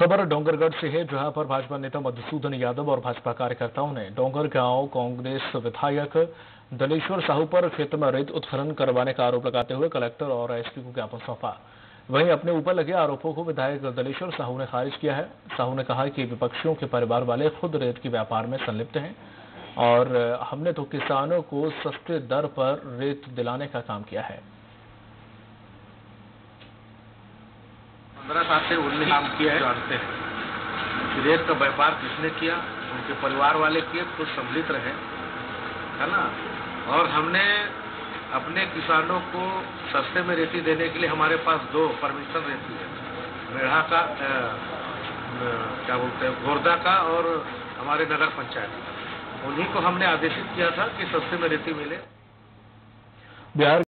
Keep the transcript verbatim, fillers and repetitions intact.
खबर डोंगरगढ़ से है, जहां पर भाजपा नेता मधुसूदन यादव और भाजपा कार्यकर्ताओं ने डोंगर गांव कांग्रेस विधायक दलेश्वर साहू पर खेत में रेत उत्खनन करवाने का आरोप लगाते हुए कलेक्टर और एसपी को ज्ञापन सौंपा। वहीं अपने ऊपर लगे आरोपों को विधायक दलेश्वर साहू ने खारिज किया है। साहू ने कहा कि विपक्षियों के परिवार वाले खुद रेत के व्यापार में संलिप्त हैं और हमने तो किसानों को सस्ते दर पर रेत दिलाने का काम किया है। पंद्रह साल से उन्होंने काम किया है, जानते हैं रेत का व्यापार किसने किया, उनके परिवार वाले किए, खुद सम्मिलित रहे, है ना। और हमने अपने किसानों को सस्ते में रेती देने के लिए हमारे पास दो परमिशन रेती है, मेढ़ा का आ, क्या बोलते हैं गोरदा का और हमारे नगर पंचायत, उन्हीं को हमने आदेशित किया था कि सस्ते में रेती मिले। बिहार